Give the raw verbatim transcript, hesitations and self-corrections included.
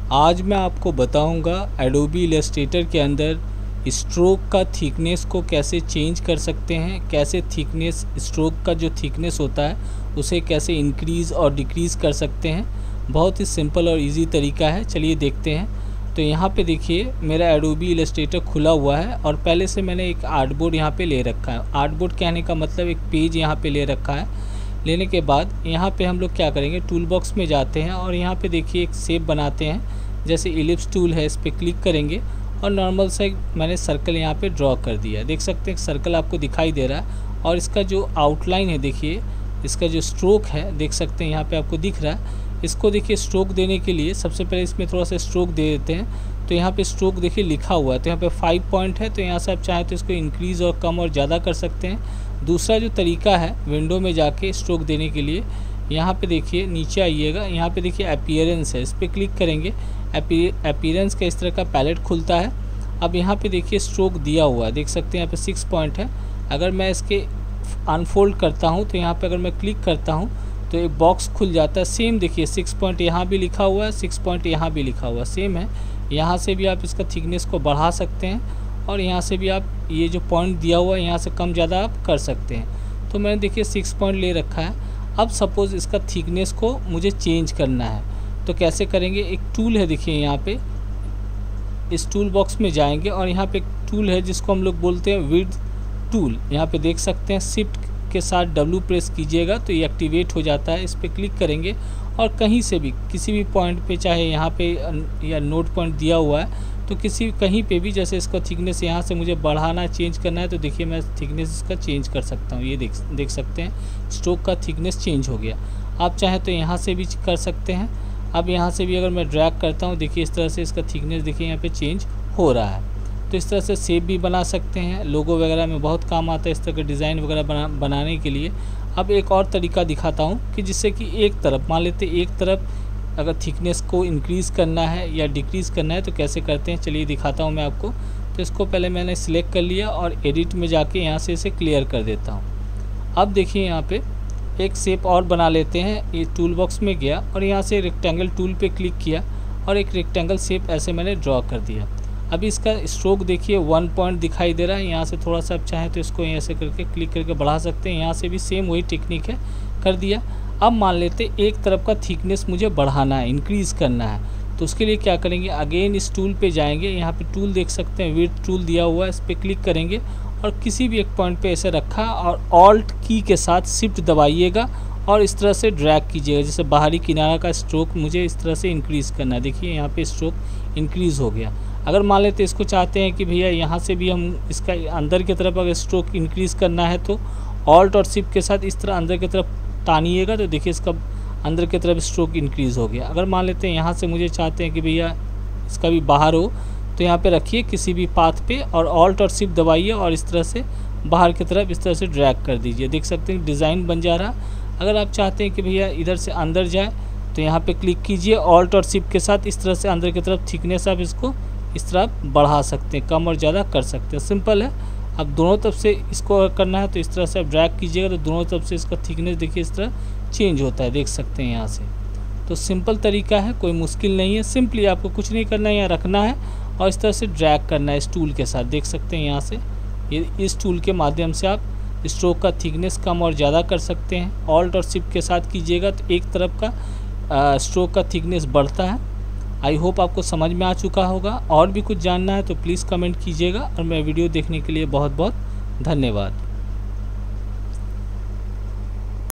आज मैं आपको बताऊंगा एडोबी इलस्ट्रेटर के अंदर स्ट्रोक का थिकनेस को कैसे चेंज कर सकते हैं, कैसे थिकनेस स्ट्रोक का जो थिकनेस होता है उसे कैसे इंक्रीज़ और डिक्रीज़ कर सकते हैं। बहुत ही सिंपल और इजी तरीका है, चलिए देखते हैं। तो यहाँ पे देखिए मेरा एडोबी इलस्ट्रेटर खुला हुआ है और पहले से मैंने एक आर्टबोर्ड यहाँ पे ले रखा है। आर्टबोर्ड कहने का मतलब एक पेज यहाँ पे ले रखा है। लेने के बाद यहाँ पे हम लोग क्या करेंगे, टूल बॉक्स में जाते हैं और यहाँ पे देखिए एक शेप बनाते हैं। जैसे इलिप्स टूल है, इस पर क्लिक करेंगे और नॉर्मल से मैंने सर्कल यहाँ पे ड्रॉ कर दिया। देख सकते हैं सर्कल आपको दिखाई दे रहा है और इसका जो आउटलाइन है देखिए, इसका जो स्ट्रोक है देख सकते हैं यहाँ पे आपको दिख रहा है। इसको देखिए स्ट्रोक देने के लिए सबसे पहले इसमें थोड़ा सा स्ट्रोक दे देते हैं। तो यहाँ पे स्ट्रोक देखिए लिखा हुआ है, तो यहाँ पे फाइव पॉइंट है, तो यहाँ से आप चाहें तो इसको इंक्रीज़ और कम और ज़्यादा कर सकते हैं। दूसरा जो तरीका है विंडो में जाके स्ट्रोक देने के लिए, यहाँ पे देखिए नीचे आइएगा, यहाँ पे देखिए अपीयरेंस है, इस पर क्लिक करेंगे। अपीयरेंस का इस तरह का पैलेट खुलता है। अब यहाँ पे देखिए स्ट्रोक दिया हुआ है, देख सकते हैं यहाँ पे सिक्स पॉइंट है। अगर मैं इसके अनफोल्ड करता हूँ तो यहाँ पे अगर मैं क्लिक करता हूँ तो एक बॉक्स खुल जाता है। सेम देखिए सिक्स पॉइंट यहाँ भी लिखा हुआ है, सिक्स पॉइंट यहाँ भी लिखा हुआ है, सेम है। यहाँ से भी आप इसका थिकनेस को बढ़ा सकते हैं और यहाँ से भी आप ये जो पॉइंट दिया हुआ है यहाँ से कम ज़्यादा आप कर सकते हैं। तो मैंने देखिए सिक्स पॉइंट ले रखा है। अब सपोज़ इसका थिकनेस को मुझे चेंज करना है तो कैसे करेंगे, एक टूल है देखिए यहाँ पे, इस टूल बॉक्स में जाएंगे और यहाँ पे एक टूल है जिसको हम लोग बोलते हैं विड्थ टूल। यहाँ पे देख सकते हैं शिफ्ट के साथ डब्ल्यू प्रेस कीजिएगा तो ये एक्टिवेट हो जाता है। इस पर क्लिक करेंगे और कहीं से भी किसी भी पॉइंट पे, चाहे यहाँ पे या नोट पॉइंट दिया हुआ है तो किसी कहीं पे भी, जैसे इसका थिकनेस यहाँ से मुझे बढ़ाना चेंज करना है तो देखिए मैं थिकनेस इसका चेंज कर सकता हूँ। ये देख देख सकते हैं स्ट्रोक का थिकनेस चेंज हो गया। आप चाहें तो यहाँ से भी कर सकते हैं। अब यहाँ से भी अगर मैं ड्रैग करता हूँ देखिए इस तरह से इसका थिकनेस देखिए यहाँ पे चेंज हो रहा है। तो इस तरह से शेप भी बना सकते हैं, लोगो वगैरह में बहुत काम आता है इस तरह के डिज़ाइन वगैरह बना बनाने के लिए। अब एक और तरीका दिखाता हूँ कि जिससे कि एक तरफ, मान लेते एक तरफ अगर थिकनेस को इंक्रीज़ करना है या डिक्रीज़ करना है तो कैसे करते हैं, चलिए दिखाता हूँ मैं आपको। तो इसको पहले मैंने सिलेक्ट कर लिया और एडिट में जाके यहाँ से इसे क्लियर कर देता हूँ। अब देखिए यहाँ पे एक शेप और बना लेते हैं। ये टूल बॉक्स में गया और यहाँ से रेक्टेंगल टूल पे क्लिक किया और एक रेक्टेंगल शेप ऐसे मैंने ड्रॉ कर दिया। अभी इसका स्ट्रोक देखिए वन पॉइंट दिखाई दे रहा है। यहाँ से थोड़ा सा आप चाहें तो इसको ऐसे करके क्लिक करके बढ़ा सकते हैं। यहाँ से भी सेम वही टेक्निक है, कर दिया। अब मान लेते एक तरफ का थिकनेस मुझे बढ़ाना है, इंक्रीज़ करना है, तो उसके लिए क्या करेंगे, अगेन इस टूल पे जाएंगे। यहाँ पे टूल देख सकते हैं विड्थ टूल दिया हुआ है, इस पर क्लिक करेंगे और किसी भी एक पॉइंट पे ऐसे रखा और ऑल्ट की के साथ शिफ्ट दबाइएगा और इस तरह से ड्रैग कीजिएगा। जैसे बाहरी किनारा का स्ट्रोक मुझे इस तरह से इंक्रीज़ करना है, देखिए यहाँ पे स्ट्रोक इंक्रीज़ हो गया। अगर मान लेते इसको चाहते हैं कि भैया यहाँ से भी हम इसका अंदर की तरफ अगर स्ट्रोक इंक्रीज़ करना है तो ऑल्ट और शिफ्ट के साथ इस तरह अंदर की तरफ तानिएगा तो देखिए इसका अंदर की तरफ स्ट्रोक इंक्रीज़ हो गया। अगर मान लेते हैं यहाँ से मुझे चाहते हैं कि भैया इसका भी बाहर हो तो यहाँ पे रखिए किसी भी पाथ पे और ऑल्ट और शिफ्ट दबाइए और इस तरह से बाहर की तरफ इस तरह से ड्रैग कर दीजिए। देख सकते हैं डिज़ाइन बन जा रहा। अगर आप चाहते हैं कि भैया इधर से अंदर जाए तो यहाँ पे क्लिक कीजिए, ऑल्ट और शिफ्ट के साथ इस तरह से अंदर की तरफ थिकनेस आप इसको इस तरह बढ़ा सकते हैं, कम और ज़्यादा कर सकते हैं। सिंपल है। अब दोनों तरफ से इसको अगर करना है तो इस तरह से आप ड्रैग कीजिएगा तो दोनों तरफ से इसका थिकनेस देखिए इस तरह चेंज होता है, देख सकते हैं यहाँ से। तो सिंपल तरीका है, कोई मुश्किल नहीं है। सिंपली आपको कुछ नहीं करना है, यहाँ रखना है और इस तरह से ड्रैग करना है इस टूल के साथ। देख सकते हैं यहाँ से ये इस टूल के माध्यम से आप स्ट्रोक का थिकनेस कम और ज़्यादा कर सकते हैं। ऑल्ट और शिफ्ट के साथ कीजिएगा तो एक तरफ का स्ट्रोक का थिकनेस बढ़ता है। आई होप आपको समझ में आ चुका होगा। और भी कुछ जानना है तो प्लीज़ कमेंट कीजिएगा और मैं वीडियो देखने के लिए बहुत बहुत धन्यवाद।